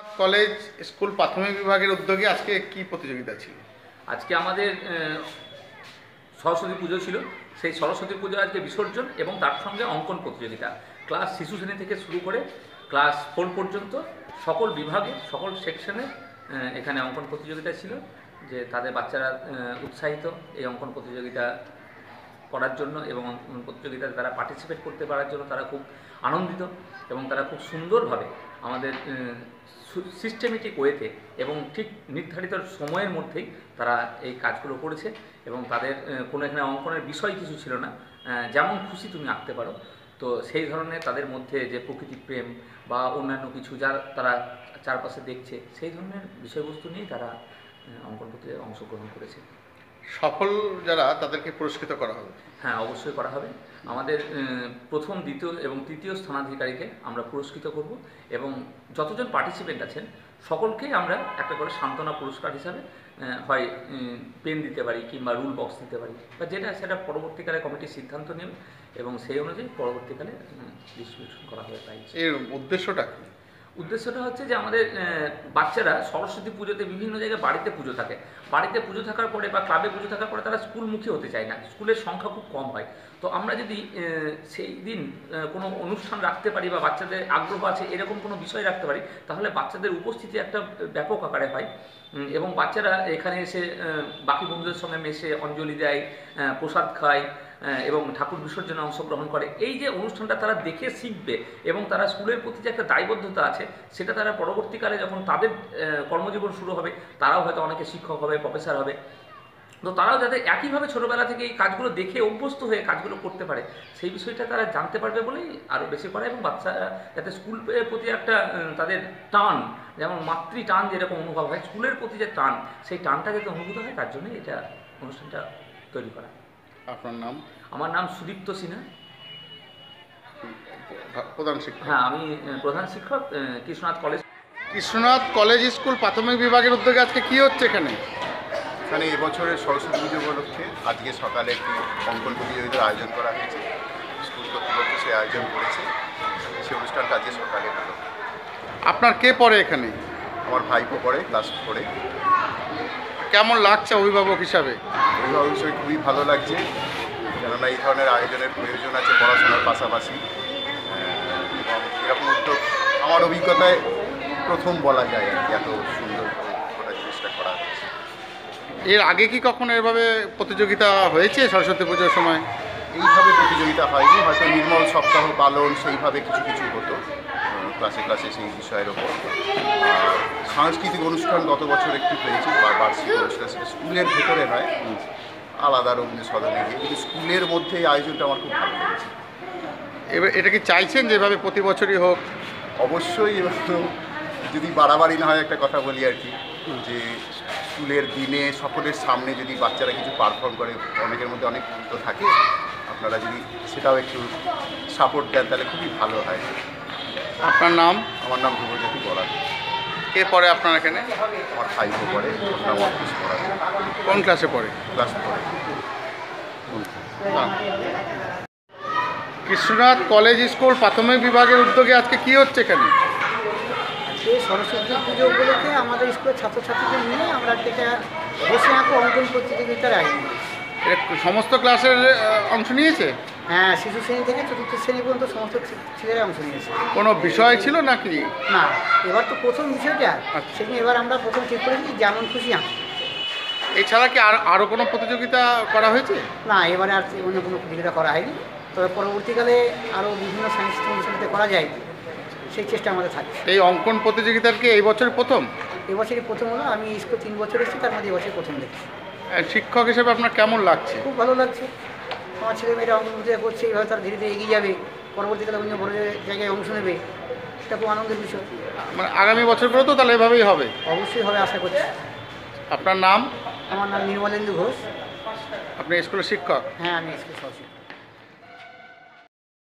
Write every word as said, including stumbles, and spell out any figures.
College school প্রাথমিক বিভাগের উদ্যোগে আজকে কি প্রতিযোগিতা ছিল? আজকে আমাদের সরস্বতী পুজো ছিল। সেই সরস্বতী পুজো আজকে বিসর্জন এবং তার সঙ্গে অঙ্কন প্রতিযোগিতা। ক্লাস শিশু শ্রেণী থেকে শুরু করে ক্লাস ফোর পর্যন্ত সকল বিভাগে সকল সেকশনে এখানে অঙ্কন প্রতিযোগিতা ছিল, যে তাদের বাচ্চারা উৎসাহিত এই অঙ্কন প্রতিযোগিতা করার জন্য এবং প্রতিযোগিতায় তারা পার্টিসিপেট করতে পারার জন্য তারা খুব আনন্দিত এবং তারা খুব সুন্দরভাবে আমাদের সিস্টেমেটিক ওয়েতে এবং ঠিক নির্ধারিত সময়ের মধ্যেই তারা এই কাজগুলো করেছে এবং তাদের কোনো এখানে অঙ্কনের বিষয় কিছু ছিল না, যেমন খুশি তুমি আঁকতে পারো। তো সেই ধরনের তাদের মধ্যে যে প্রকৃতি প্রেম বা অন্যান্য কিছু যার তারা চারপাশে দেখছে সেই ধরনের বিষয়বস্তু নিয়েই তারা অঙ্কন প্রতিযোগিতায় অংশগ্রহণ করেছে। সফল যারা তাদেরকে পুরস্কৃত করা হবে? হ্যাঁ, অবশ্যই করা হবে। আমাদের প্রথম, দ্বিতীয় এবং তৃতীয় স্থানাধিকারীকে আমরা পুরস্কৃত করব এবং যতজন পার্টিসিপেন্ট আছেন সকলকেই আমরা একটা করে সান্ত্বনা পুরস্কার হিসাবে হয় পেন দিতে পারি কিংবা রুল বক্স দিতে পারি, বা যেটা সেটা পরবর্তীকালে কমিটির সিদ্ধান্ত নেবে এবং সেই অনুযায়ী পরবর্তীকালে ডিস্ট্রিবিউশন করা হবে। তাই এর উদ্দেশ্যটা কি? উদ্দেশ্যটা হচ্ছে যে আমাদের বাচ্চারা সরস্বতী পুজোতে বিভিন্ন জায়গায় বাড়িতে পুজো থাকে, বাড়িতে পুজো থাকার পরে বা ক্লাবে পুজো থাকার পরে তারা স্কুলমুখী হতে চায় না, স্কুলের সংখ্যা খুব কম হয়। তো আমরা যদি সেই দিন কোনো অনুষ্ঠান রাখতে পারি বা বাচ্চাদের আগ্রহ আছে এরকম কোনো বিষয় রাখতে পারি, তাহলে বাচ্চাদের উপস্থিতি একটা ব্যাপক আকারে হয় এবং বাচ্চারা এখানে এসে বাকি বন্ধুদের সঙ্গে মেশে অঞ্জলি দেয়, প্রসাদ খায় এবং ঠাকুর বিসর্জনে অংশগ্রহণ করে। এই যে অনুষ্ঠানটা তারা দেখে শিখবে এবং তারা স্কুলের প্রতি যে একটা দায়বদ্ধতা আছে সেটা তারা পরবর্তীকালে যখন তাদের কর্মজীবন শুরু হবে তারাও হয়তো অনেকে শিক্ষক হবে, প্রফেসর হবে, তো তারাও যাতে একইভাবে ছোটোবেলা থেকে এই কাজগুলো দেখে অভ্যস্ত হয়ে কাজগুলো করতে পারে সেই বিষয়টা তারা জানতে পারবে বলেই আরও বেশি করা, এবং বাচ্চারা যাতে স্কুলের প্রতি একটা তাদের টান, যেমন মাতৃ টান যেরকম অনুভব হয়, স্কুলের প্রতি যে টান সেই টানটা যাতে অনুভূত হয় তার জন্যই এটা অনুষ্ঠানটা তৈরি করা। আপনার নাম? আমার নাম সুদীপ্ত সিনহা, প্রধান শিক্ষক। হ্যাঁ, আমি প্রধান শিক্ষক Krishnanath college. Krishnanath college school প্রাথমিক বিভাগের উদ্যোগে আজকে কি হচ্ছে এখানে? এখানে এবছরের সরস্বতী পুজো উপলক্ষে আজকে সকালে একটি অঙ্কন প্রতিযোগিতার আয়োজন করা হয়েছে। স্কুল কর্তৃপক্ষ সে আয়োজন করেছে, সেই অনুষ্ঠানটা আজকে সকালে হলো। আপনার কে পড়ে এখানে? আমার ভাইপো পড়ে, ক্লাস ফোরে। কেমন লাগছে অভিভাবক হিসাবে? অভিভাবক হিসেবে খুবই ভালো লাগছে, কেননা এই ধরনের আয়োজনের প্রয়োজন আছে পড়াশোনার পাশাপাশি, এবং এরকম উদ্যোগ আমার অভিজ্ঞতায় প্রথম বলা যায় আর কি, এত সুন্দর গোটা জিনিসটা করা হয়েছে। এর আগে কি কখনো এভাবে প্রতিযোগিতা হয়েছে সরস্বতী পুজোর সময়? এইভাবে প্রতিযোগিতা হয়নি, হয়তো নির্মল সপ্তাহ পালন সেইভাবে কিছু কিছু হতো ক্লাসে ক্লাসে সেই বিষয়ের ওপর। সাংস্কৃতিক অনুষ্ঠান গত বছর একটু হয়েছে, বার্ষিক অনুষ্ঠান, সেটা স্কুলের ভেতরে নয়, আলাদা রবীন্দ্র সদনে গিয়ে, কিন্তু স্কুলের মধ্যে এই আয়োজনটা আমার খুব ভালো লেগেছে। এবার এটা কি চাইছেন যে এভাবে প্রতি বছরই হোক? অবশ্যই, এবার যদি বাড়াবাড়ি না হয় একটা কথা বলি আর কি, যে স্কুলের দিনে সকলের সামনে যদি বাচ্চারা কিছু পারফর্ম করে, অনেকের মধ্যে অনেক তো থাকে, আপনারা যদি সেটাও একটু সাপোর্ট দেন তাহলে খুবই ভালো হয়। আপনার নাম? আমার নাম ধ্রুবজ্যোতি বড়াল। কে পড়ে আপনার এখানে? আমার ভাইপো পড়ে, ওর নাম অর্পিস বড়াল। কোন ক্লাসে পড়ে? ক্লাস পড়ে। কৃষ্ণনাথ কলেজ স্কুল প্রাথমিক বিভাগের উদ্যোগে আজকে কি হচ্ছে এখানে? আজকে সরস্বতী পুজো উপলক্ষে আমাদের স্কুলের ছাত্রছাত্রীদের নিয়ে আমরা একটা বসে আঁকো অঙ্কন প্রতিযোগিতার আয়োজন করেছি। এটা সমস্ত ক্লাসের অংশ নিয়েছে? হ্যাঁ, শিশু শ্রেণী থেকে চতুর্থ শ্রেণী পর্যন্ত সমস্ত ছেলেরা অংশ নিয়েছে। কোনো বিষয় ছিল নাকি? না, এবার তো প্রথম বিষয়টা, সেদিন এবার আমরা প্রথম ঠিক করেছি যেমন খুশি আঁক। এছাড়া কি আর আরও কোনো প্রতিযোগিতা করা হয়েছে? না, এবারে আর অন্য কোনো প্রতিযোগিতা করা হয়নি, তবে পরবর্তীকালে আরও বিভিন্ন সাংস্কৃতিক অনুষ্ঠানে করা যায় সেই চেষ্টা আমাদের থাকে। এই অঙ্কন প্রতিযোগিতার কি এই বছর প্রথম? এবছরই প্রথম হলো। আমি স্কুল তিন বছর এসেছি, তার মধ্যে এবছর প্রথম দেখছি। শিক্ষক হিসেবে আপনার কেমন লাগছে? খুব ভালো লাগছে। আমার ছেলেমেয়েরা অঙ্কন প্রতিযোগিতা করছে, এইভাবে তারা ধীরে ধীরে এগিয়ে যাবে, পরবর্তীকালে অন্য বড় জায়গায় অংশ নেবে, এটা খুব আনন্দের বিষয়। মানে আগামী বছরগুলো তো তাহলে এভাবেই হবে? অবশ্যই হবে, আশা করছি। আপনার নাম? আমার নাম নির্মলেন্দু ঘোষ। আপনি স্কুলের শিক্ষক? হ্যাঁ, আমি স্কুল সহশিক্ষক।